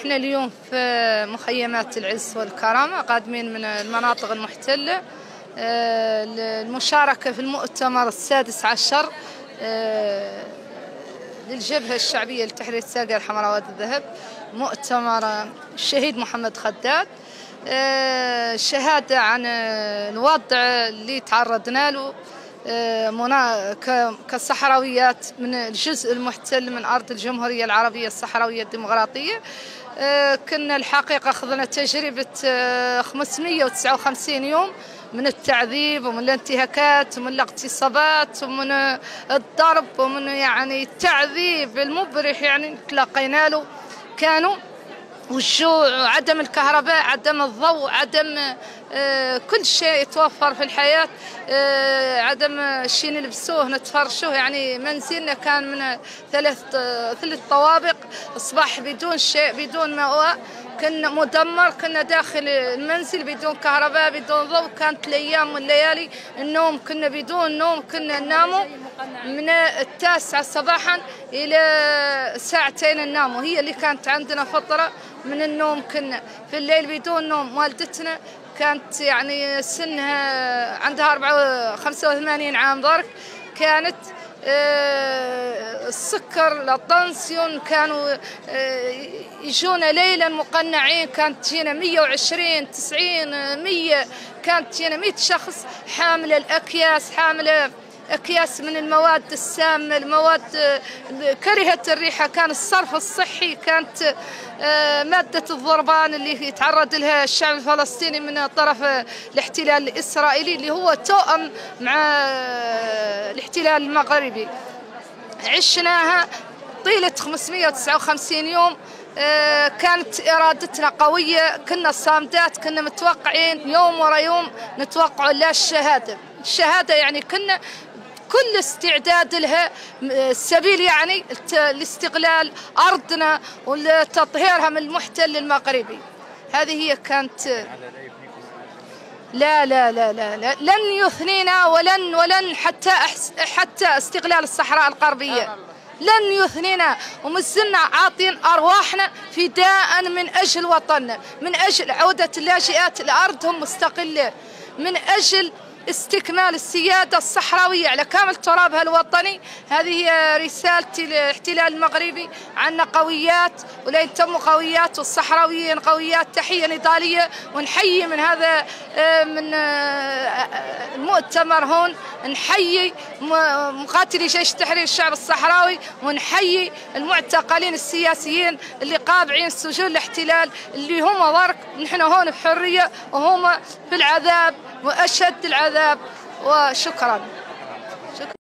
احنا اليوم في مخيمات العز والكرامة قادمين من المناطق المحتلة للمشاركة في المؤتمر السادس عشر للجبهة الشعبية لتحرير الساقية الحمراء وادي الذهب، مؤتمر الشهيد محمد خداد. شهادة عن الوضع اللي تعرضنا له كصحراويات من الجزء المحتل من أرض الجمهورية العربية الصحراوية الديمقراطية. كنا الحقيقة أخذنا تجربة 559 يوم من التعذيب ومن الانتهاكات ومن الاغتصابات ومن الضرب ومن يعني التعذيب المبرح يعني تلقينا له. كانوا والجوع وعدم الكهرباء، عدم الضوء، عدم كل شيء يتوفر في الحياة، عدم الشيء نلبسوه نتفرشوه. يعني منزلنا كان من ثلاث طوابق، أصبح بدون شيء، بدون مأوى، كنا مدمر، كنا داخل المنزل بدون كهرباء بدون ضوء. كانت الأيام والليالي النوم كنا بدون نوم، كنا نناموا من 9 صباحا إلى 2 نناموا، هي اللي كانت عندنا فترة من النوم. كنا في الليل بدون نوم. والدتنا كانت يعني سنها عندها 85 عام ضرك، كانت السكر الطنسيون كانوا يجونا ليلا مقنعين، كانت تجينا 120 90 100، كانت تجينا 100 شخص حاملة الأكياس، حاملة أكياس من المواد السامة، المواد كرهة الريحة. كان الصرف الصحي، كانت مادة الضربان اللي يتعرض لها الشعب الفلسطيني من طرف الاحتلال الإسرائيلي اللي هو توأم مع الاحتلال المغربي. عشناها طيلة 559 يوم. كانت إرادتنا قوية، كنا صامدات، كنا متوقعين يوم ورا يوم نتوقع لا الشهادة يعني كنا كل استعداد لها السبيل يعني لاستغلال أرضنا وتطهيرها من المحتل المغربي. هذه هي كانت. لا لا لا لا, لا. لن يثنينا ولن حتى استغلال الصحراء الغربية لن يثنينا، ومازلنا عاطين أرواحنا فداء من أجل وطننا، من أجل عودة اللاجئات لأرضهم مستقلة، من أجل استكمال السيادة الصحراوية على كامل ترابها الوطني. هذه هي رسالتي للاحتلال المغربي. عنا قويات ولين تموا قويات، والصحراويين قويات. تحية نضالية، ونحيي من هذا من المؤتمر هون، نحيي مقاتلي جيش تحرير الشعب الصحراوي، ونحيي المعتقلين السياسيين اللي قابعين سجون الاحتلال، اللي هم ضرك نحن هون بحرية وهم في العذاب وأشد العذاب. وشكرا.